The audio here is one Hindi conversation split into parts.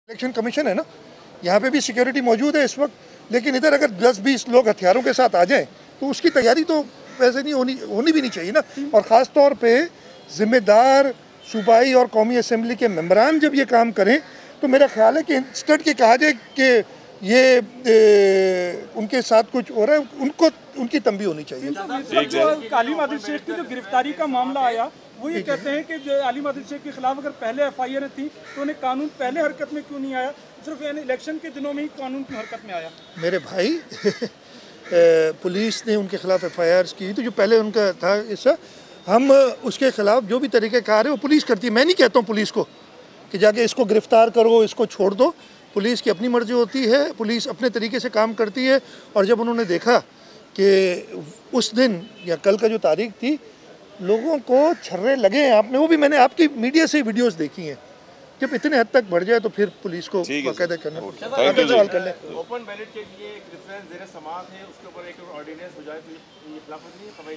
इलेक्शन कमीशन है ना, यहाँ पे भी सिक्योरिटी मौजूद है इस वक्त, लेकिन इधर अगर 10-20 लोग हथियारों के साथ आ जाएं तो उसकी तैयारी तो वैसे नहीं होनी भी नहीं चाहिए ना। और ख़ास तौर पे जिम्मेदार सूबाई और कौमी असम्बली के मेंबरान जब ये काम करें तो मेरा ख्याल है कि इंस्टेड के कहा जाए कि ये उनके साथ कुछ हो रहा है, उनको उनकी तंबी होनी चाहिए। आलिम आदिल शेख की जो गिरफ्तारी का मामला आया, वो ये कहते हैं कि जो आलिम आदिल शेख के खिलाफ अगर पहले FIR थी तो उन्हें कानून पहले हरकत में क्यों नहीं आया, सिर्फ इलेक्शन के दिनों में ही कानून की हरकत में आया। मेरे भाई पुलिस ने उनके खिलाफ FIRs की तो जो पहले उनका था ऐसा, हम उसके खिलाफ जो भी तरीक़ेकार है वो पुलिस करती है। मैं नहीं कहता हूँ पुलिस को कि जाके इसको गिरफ़्तार करो, इसको छोड़ दो। पुलिस की अपनी मर्जी होती है, पुलिस अपने तरीके से काम करती है। और जब उन्होंने देखा कि उस दिन या कल का जो तारीख थी, लोगों को छर्रे लगे हैं, आपने वो भी मैंने आपकी मीडिया से वीडियोस देखी हैं, जब इतने हद तक बढ़ जाए तो फिर पुलिस को बाकायदा करना पड़ता है। आगे सवाल कर लें। ओपन बैलेट के लिए एक रेफरेंस ज़ेर समाअत है, उसके ऊपर एक ऑर्डिनेंस हो जाए तो ये खिलाफत नहीं है कवायद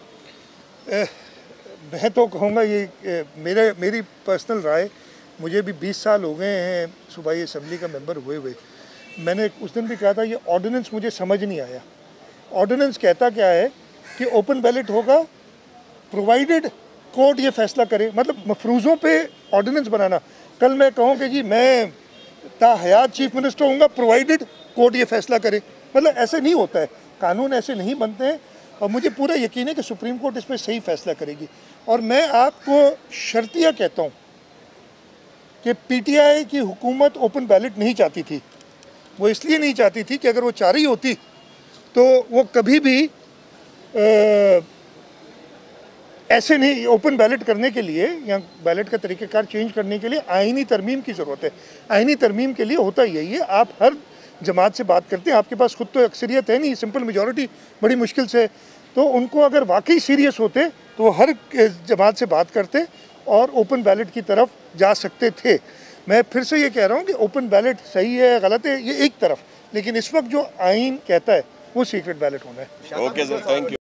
की? मैं तो कहूँगा ये मेरी पर्सनल राय, मुझे भी 20 साल हो गए हैं सूबाई असम्बली का मेंबर हुए। मैंने उस दिन भी कहा था ये ऑर्डिनेंस मुझे समझ नहीं आया। ऑर्डिनेंस कहता क्या है कि ओपन बैलेट होगा प्रोवाइडेड कोर्ट ये फैसला करे, मतलब मफरूज़ों पे ऑर्डिनेंस बनाना। कल मैं कहूँ कि जी मैं ताहयात चीफ मिनिस्टर होऊंगा प्रोवाइडेड कोर्ट ये फैसला करे, मतलब ऐसे नहीं होता है, कानून ऐसे नहीं बनते हैं। और मुझे पूरा यकीन है कि सुप्रीम कोर्ट इस पर सही फैसला करेगी। और मैं आपको शर्तिया कहता हूँ कि PTI की हुकूमत ओपन बैलेट नहीं चाहती थी। वो इसलिए नहीं चाहती थी कि अगर वो चाह रही होती तो वो कभी भी ऐसे नहीं, ओपन बैलेट करने के लिए या बैलेट का तरीक़ेकार चेंज करने के लिए आइनी तरमीम की ज़रूरत है। आइनी तरमीम के लिए होता यही है, आप हर जमात से बात करते हैं, आपके पास खुद तो अक्सरियत है नहीं, सिंपल मेजॉरिटी बड़ी मुश्किल से, तो उनको अगर वाकई सीरियस होते तो वो हर जमात से बात करते और ओपन बैलेट की तरफ जा सकते थे। मैं फिर से ये कह रहा हूँ कि ओपन बैलेट सही है गलत है ये एक तरफ, लेकिन इस वक्त जो आइन कहता है वो सीक्रेट बैलेट होना है। Okay sir, thank you.